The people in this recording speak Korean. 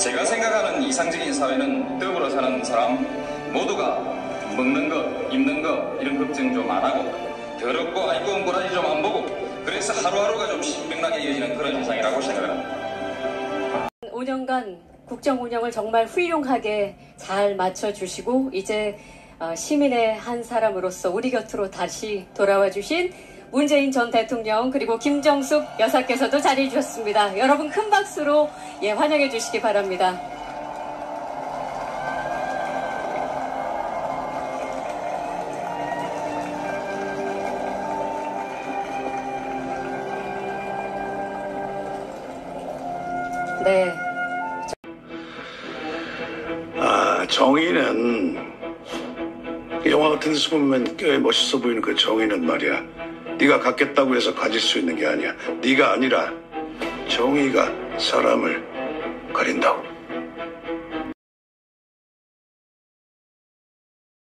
제가 생각하는 이상적인 사회는 더불어 사는 사람 모두가 먹는 것, 입는 것 이런 걱정 좀 안 하고 더럽고 아이고 꼬라지 좀 안 보고 그래서 하루하루가 좀 신명나게 이어지는 그런 세상이라고 생각합니다. 5년간 국정 운영을 정말 훌륭하게 잘 맞춰주시고 이제 시민의 한 사람으로서 우리 곁으로 다시 돌아와 주신 문재인 전 대통령 그리고 김정숙 여사께서도 자리해 주셨습니다. 여러분 큰 박수로 환영해 주시기 바랍니다. 네. 정의는 영화 같은 데서 보면 꽤 멋있어 보이는 그 정의는 말이야. 네가 갖겠다고 해서 가질 수 있는 게 아니야. 네가 아니라 정의가 사람을 가린다고.